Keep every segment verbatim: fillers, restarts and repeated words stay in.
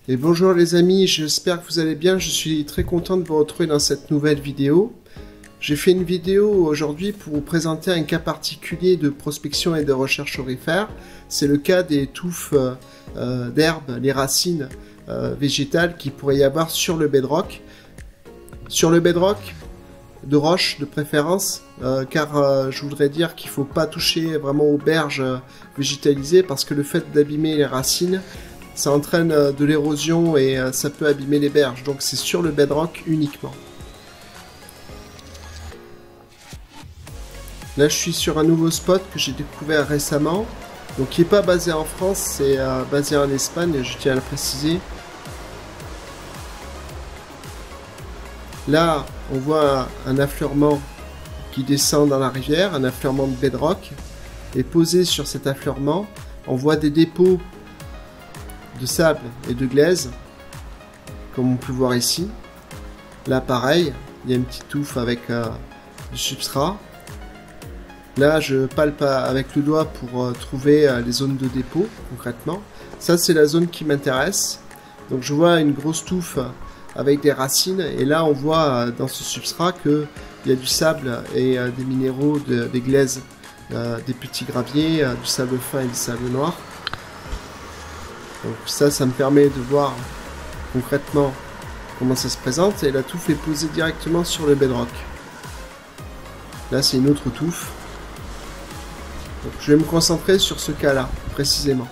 Et bonjour les amis, j'espère que vous allez bien, je suis très content de vous retrouver dans cette nouvelle vidéo. J'ai fait une vidéo aujourd'hui pour vous présenter un cas particulier de prospection et de recherche aurifère. C'est le cas des touffes euh, d'herbes, les racines euh, végétales qu'il pourrait y avoir sur le bedrock. Sur le bedrock, de roche de préférence, euh, car euh, je voudrais dire qu'il ne faut pas toucher vraiment aux berges euh, végétalisées parce que le fait d'abîmer les racines, ça entraîne euh, de l'érosion et euh, ça peut abîmer les berges. Donc c'est sur le bedrock uniquement. Là je suis sur un nouveau spot que j'ai découvert récemment, donc qui n'est pas basé en France, c'est euh, basé en Espagne, je tiens à le préciser. Là on voit un affleurement qui descend dans la rivière, un affleurement de bedrock, et posé sur cet affleurement, on voit des dépôts de sable et de glaise, comme on peut voir ici. Là pareil, il y a une petite touffe avec euh, du substrat. Là je palpe avec le doigt pour euh, trouver euh, les zones de dépôt concrètement. Ça c'est la zone qui m'intéresse. Donc je vois une grosse touffe avec des racines et là on voit euh, dans ce substrat qu'il y a du sable et euh, des minéraux, de, des glaises, euh, des petits graviers, euh, du sable fin et du sable noir. Donc ça, ça me permet de voir concrètement comment ça se présente et la touffe est posée directement sur le bedrock. Là c'est une autre touffe. Donc je vais me concentrer sur ce cas-là précisément.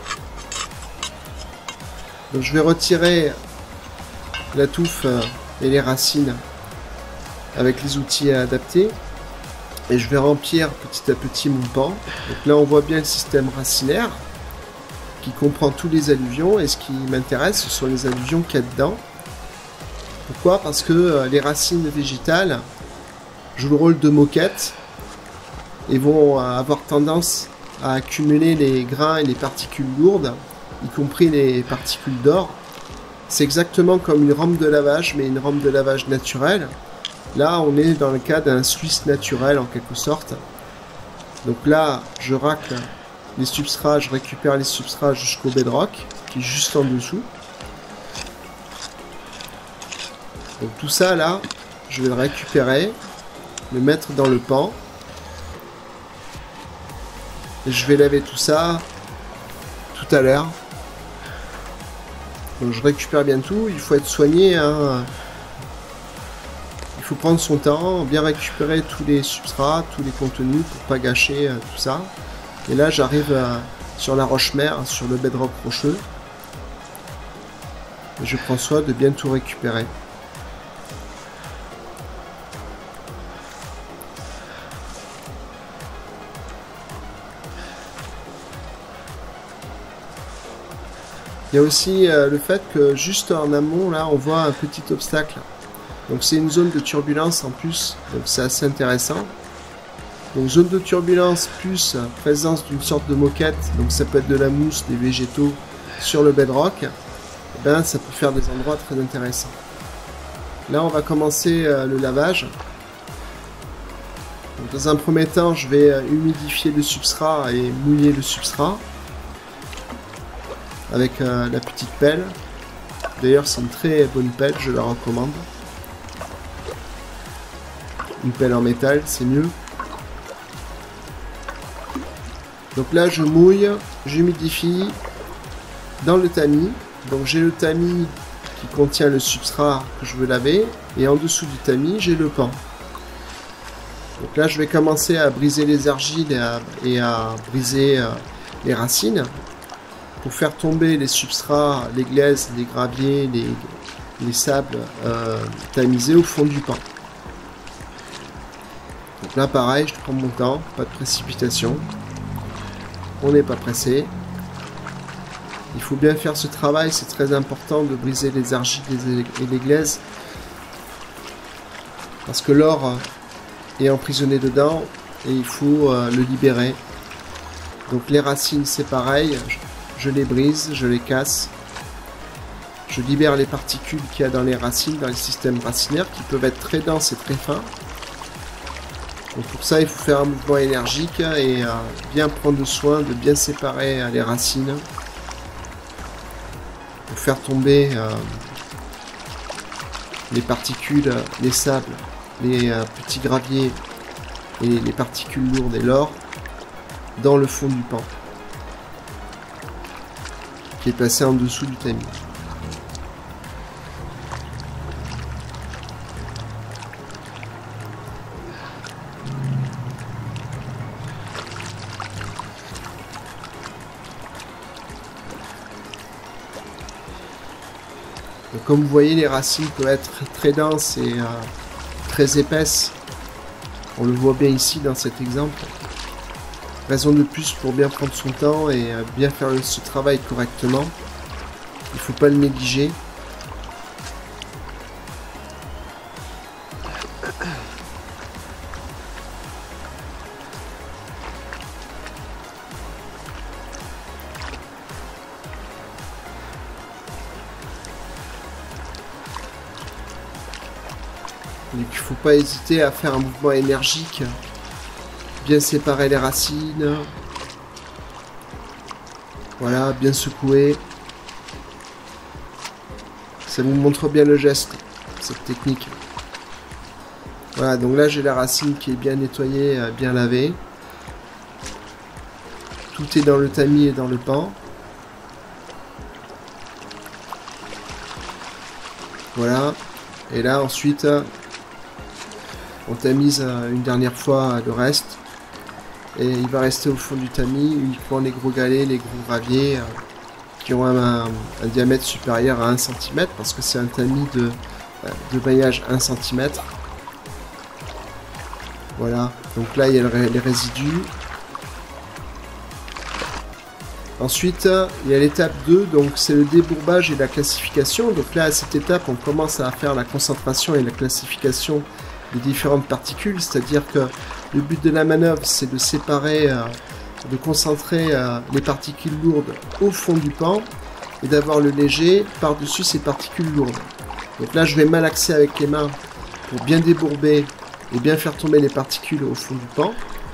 Donc je vais retirer la touffe et les racines avec les outils adaptés et je vais remplir petit à petit mon pan. Donc là on voit bien le système racinaire qui comprend tous les alluvions, et ce qui m'intéresse ce sont les alluvions qu'il y a dedans. Pourquoi? Parce que les racines végétales jouent le rôle de moquette et vont avoir tendance à accumuler les grains et les particules lourdes, y compris les particules d'or. C'est exactement comme une rampe de lavage, mais une rampe de lavage naturelle. Là on est dans le cas d'un Suisse naturel en quelque sorte. Donc là je racle les substrats, je récupère les substrats jusqu'au bedrock, qui est juste en dessous. Donc tout ça là, je vais le récupérer, le mettre dans le pan. Et je vais laver tout ça tout à l'heure. Donc je récupère bien tout, il faut être soigné, hein. Il faut prendre son temps, bien récupérer tous les substrats, tous les contenus pour pas gâcher euh, tout ça. Et là j'arrive euh, sur la roche-mère, sur le bedrock rocheux. Et je prends soin de bien tout récupérer. Il y a aussi euh, le fait que juste en amont, là, on voit un petit obstacle. Donc c'est une zone de turbulence en plus, donc c'est assez intéressant. Donc zone de turbulence plus présence d'une sorte de moquette, donc ça peut être de la mousse, des végétaux sur le bedrock, et ben ça peut faire des endroits très intéressants. Là on va commencer euh, le lavage. Donc, dans un premier temps je vais euh, humidifier le substrat et mouiller le substrat avec euh, la petite pelle. D'ailleurs c'est une très bonne pelle, je la recommande. Une pelle en métal, c'est mieux. Donc là je mouille, j'humidifie dans le tamis. Donc j'ai le tamis qui contient le substrat que je veux laver. Et en dessous du tamis j'ai le pan. Donc là je vais commencer à briser les argiles et à, et à briser euh, les racines. Pour faire tomber les substrats, les glaises, les graviers, les, les sables euh, tamisés au fond du pan. Donc là pareil, je prends mon temps, pas de précipitation. On n'est pas pressé. Il faut bien faire ce travail, c'est très important de briser les argiles et les glaises. Parce que l'or est emprisonné dedans et il faut euh, le libérer. Donc les racines c'est pareil, je, je les brise, je les casse. Je libère les particules qu'il y a dans les racines, dans les systèmes racinaires qui peuvent être très denses et très fins. Donc pour ça, il faut faire un mouvement énergique et euh, bien prendre soin de bien séparer euh, les racines. pour faire tomber euh, les particules, les sables, les euh, petits graviers et les particules lourdes et l'or dans le fond du pan qui est placé en dessous du tamis. Donc, comme vous voyez, les racines peuvent être très denses et euh, très épaisses. On le voit bien ici dans cet exemple. Raison de plus pour bien prendre son temps et euh, bien faire ce travail correctement. Il ne faut pas le négliger. Donc il ne faut pas hésiter à faire un mouvement énergique, bien séparer les racines, voilà, bien secouer. Ça vous montre bien le geste, cette technique. Voilà, donc là j'ai la racine qui est bien nettoyée, bien lavée. Tout est dans le tamis et dans le pan. Voilà, et là ensuite on tamise une dernière fois le reste et il va rester au fond du tamis uniquement les gros galets, les gros graviers euh, qui ont un, un, un diamètre supérieur à un centimètre parce que c'est un tamis de, de maillage un centimètre. Voilà, donc là il y a le, les résidus. Ensuite, il y a l'étape deux, donc c'est le débourbage et la classification. Donc là, à cette étape, on commence à faire la concentration et la classification des différentes particules, c'est-à-dire que le but de la manœuvre, c'est de séparer, euh, de concentrer euh, les particules lourdes au fond du pan et d'avoir le léger par-dessus ces particules lourdes. Donc là, je vais malaxer avec les mains pour bien débourber et bien faire tomber les particules au fond du pan.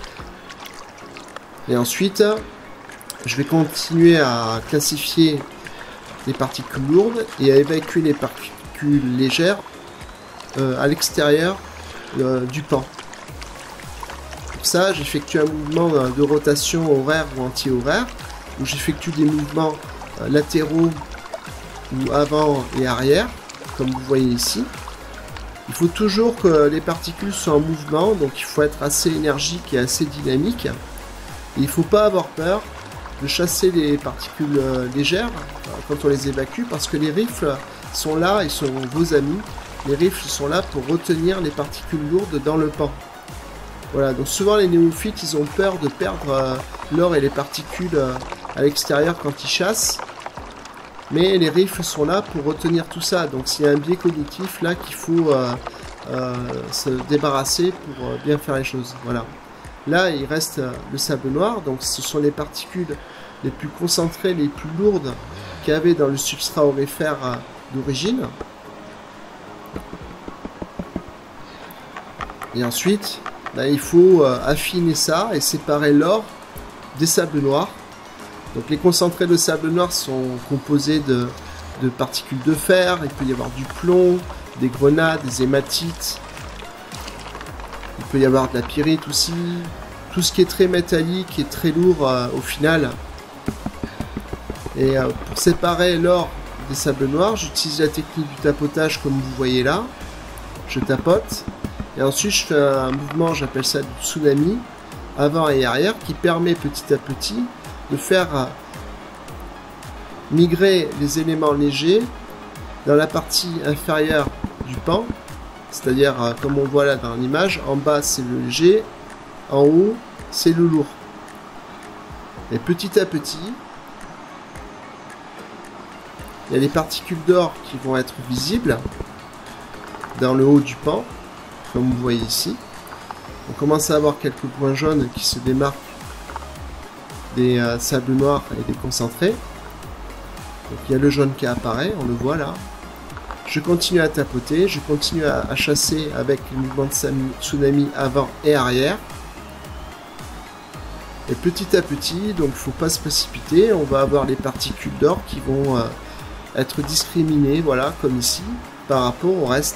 Et ensuite, je vais continuer à classifier les particules lourdes et à évacuer les particules légères euh, à l'extérieur euh, du pan. Pour ça, j'effectue un mouvement euh, de rotation horaire ou anti-horaire, où j'effectue des mouvements euh, latéraux ou avant et arrière, comme vous voyez ici. Il faut toujours que les particules soient en mouvement, donc il faut être assez énergique et assez dynamique. Et il ne faut pas avoir peur de chasser les particules euh, légères euh, quand on les évacue, parce que les rifles sont là, ils sont vos amis. Les rifles sont là pour retenir les particules lourdes dans le pan. Voilà, donc souvent les néophytes, ils ont peur de perdre euh, l'or et les particules euh, à l'extérieur quand ils chassent. Mais les rifles sont là pour retenir tout ça. Donc s'il y a un biais cognitif là qu'il faut euh, euh, se débarrasser pour euh, bien faire les choses. Voilà. Là, il reste le sable noir, donc ce sont les particules les plus concentrées, les plus lourdes qu'il y avait dans le substrat aurifère d'origine. Et ensuite, là, il faut affiner ça et séparer l'or des sables noirs. Donc les concentrés de sable noir sont composés de, de particules de fer, il peut y avoir du plomb, des grenades, des hématites. Il peut y avoir de la pyrite aussi, tout ce qui est très métallique et très lourd euh, au final. Et euh, pour séparer l'or des sables noirs, j'utilise la technique du tapotage comme vous voyez là. Je tapote et ensuite je fais un mouvement, j'appelle ça du tsunami, avant et arrière, qui permet petit à petit de faire euh, migrer les éléments légers dans la partie inférieure du pan. C'est-à-dire, euh, comme on voit là dans l'image, en bas c'est le léger, en haut c'est le lourd. Et petit à petit, il y a les particules d'or qui vont être visibles dans le haut du pan, comme vous voyez ici. On commence à avoir quelques points jaunes qui se démarquent des euh, sables noirs et des concentrés. Donc il y a le jaune qui apparaît, on le voit là. Je continue à tapoter, je continue à, à chasser avec le mouvement de tsunami avant et arrière. Et petit à petit, donc il ne faut pas se précipiter, on va avoir les particules d'or qui vont euh, être discriminés, voilà, comme ici, par rapport au reste.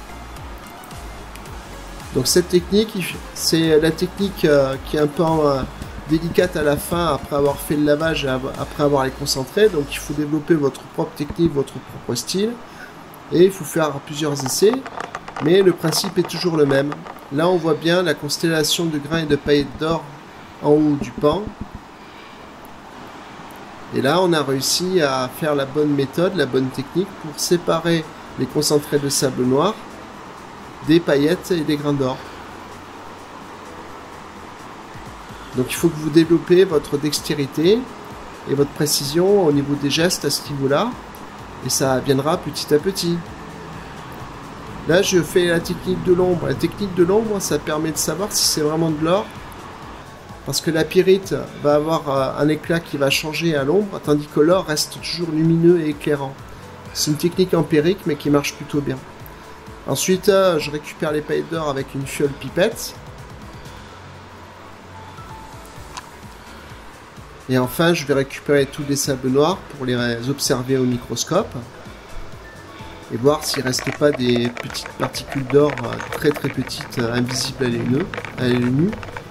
Donc cette technique, c'est la technique euh, qui est un peu euh, délicate à la fin, après avoir fait le lavage et après avoir les concentrés. Donc il faut développer votre propre technique, votre propre style. Et il faut faire plusieurs essais. Mais le principe est toujours le même. Là on voit bien la constellation de grains et de paillettes d'or en haut du pan. Et là on a réussi à faire la bonne méthode, la bonne technique pour séparer les concentrés de sable noir des paillettes et des grains d'or. Donc il faut que vous développez votre dextérité et votre précision au niveau des gestes à ce niveau-là, et ça viendra petit à petit. Là je fais la technique de l'ombre. La technique de l'ombre, ça permet de savoir si c'est vraiment de l'or, parce que la pyrite va avoir un éclat qui va changer à l'ombre, tandis que l'or reste toujours lumineux et éclairant. C'est une technique empirique mais qui marche plutôt bien. Ensuite, euh, je récupère les paillettes d'or avec une fiole pipette. Et enfin, je vais récupérer tous les sables noirs pour les observer au microscope. Et voir s'il ne reste pas des petites particules d'or très très petites, invisibles à l'œil nu.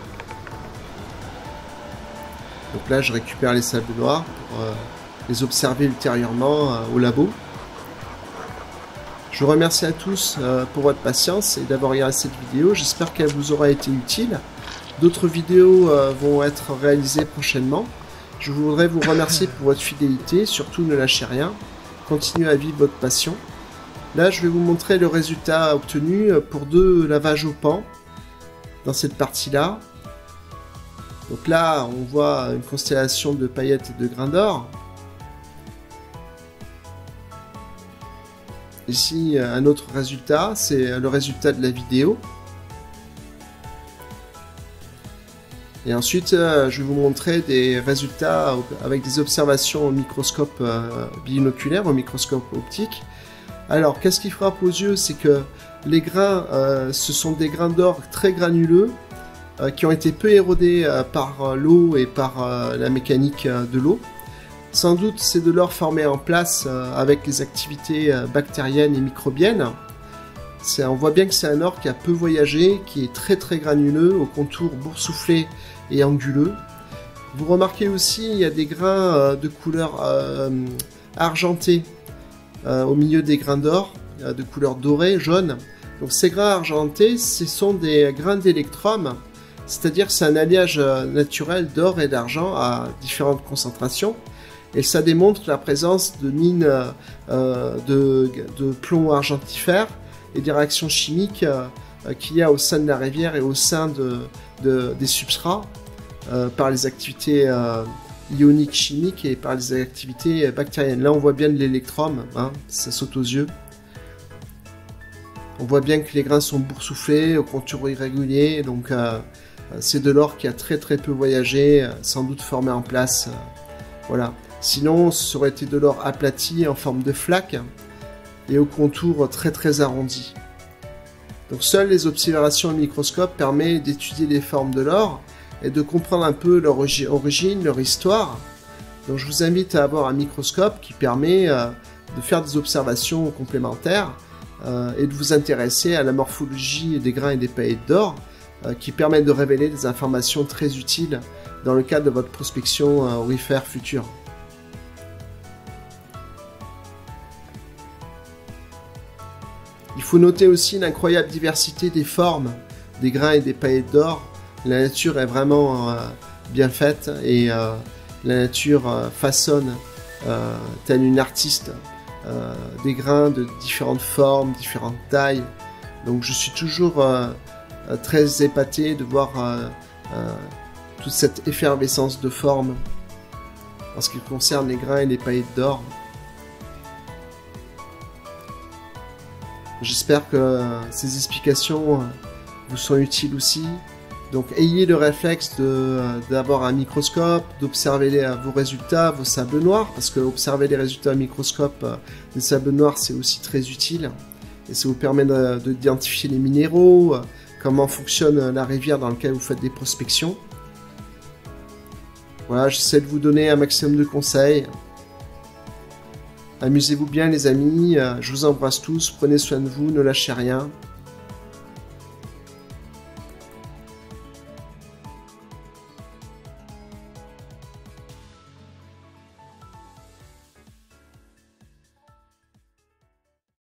Donc là, je récupère les sables noirs pour euh, les observer ultérieurement euh, au labo. Je vous remercie à tous euh, pour votre patience et d'avoir regardé cette vidéo. J'espère qu'elle vous aura été utile. D'autres vidéos euh, vont être réalisées prochainement. Je voudrais vous remercier pour votre fidélité. Surtout, ne lâchez rien. Continuez à vivre votre passion. Là, je vais vous montrer le résultat obtenu pour deux lavages au pan dans cette partie-là. Donc là, on voit une constellation de paillettes et de grains d'or. Ici, un autre résultat, c'est le résultat de la vidéo. Et ensuite, je vais vous montrer des résultats avec des observations au microscope binoculaire, au microscope optique. Alors, qu'est-ce qui frappe aux yeux, c'est que les grains, euh, ce sont des grains d'or très granuleux, euh, qui ont été peu érodés euh, par l'eau et par euh, la mécanique euh, de l'eau. Sans doute, c'est de l'or formé en place euh, avec les activités euh, bactériennes et microbiennes. On voit bien que c'est un or qui a peu voyagé, qui est très très granuleux, au contour boursouflé et anguleux. Vous remarquez aussi, il y a des grains euh, de couleur euh, argentée euh, au milieu des grains d'or, euh, de couleur dorée, jaune. Donc ces grains argentés, ce sont des grains d'électrum, c'est-à-dire c'est un alliage euh, naturel d'or et d'argent à différentes concentrations. Et ça démontre la présence de mines euh, de, de plomb argentifère et des réactions chimiques euh, qu'il y a au sein de la rivière et au sein de, de, des substrats euh, par les activités euh, ioniques chimiques et par les activités bactériennes. Là, on voit bien de l'électrum, hein, ça saute aux yeux. On voit bien que les grains sont boursouflés, au contour irrégulier, donc euh, c'est de l'or qui a très très peu voyagé, sans doute formé en place. Euh, voilà. Sinon, ça aurait été de l'or aplati en forme de flaque et au contour très très arrondi. Donc seules les observations au microscope permettent d'étudier les formes de l'or et de comprendre un peu leur origine, leur histoire. Donc je vous invite à avoir un microscope qui permet euh, de faire des observations complémentaires euh, et de vous intéresser à la morphologie des grains et des paillettes d'or euh, qui permettent de révéler des informations très utiles dans le cadre de votre prospection euh, aurifère future. Il faut noter aussi l'incroyable diversité des formes des grains et des paillettes d'or. La nature est vraiment euh, bien faite et euh, la nature euh, façonne, euh, telle une artiste, euh, des grains de différentes formes, différentes tailles. Donc je suis toujours euh, très épaté de voir euh, euh, toute cette effervescence de formes en ce qui concerne les grains et les paillettes d'or. J'espère que ces explications vous sont utiles aussi. Donc ayez le réflexe d'avoir un microscope, d'observer vos résultats, vos sables noirs, parce que observer les résultats au microscope des sables noirs, c'est aussi très utile. Et ça vous permet d'identifier les minéraux, comment fonctionne la rivière dans laquelle vous faites des prospections. Voilà, j'essaie de vous donner un maximum de conseils. Amusez-vous bien les amis, je vous embrasse tous, prenez soin de vous, ne lâchez rien.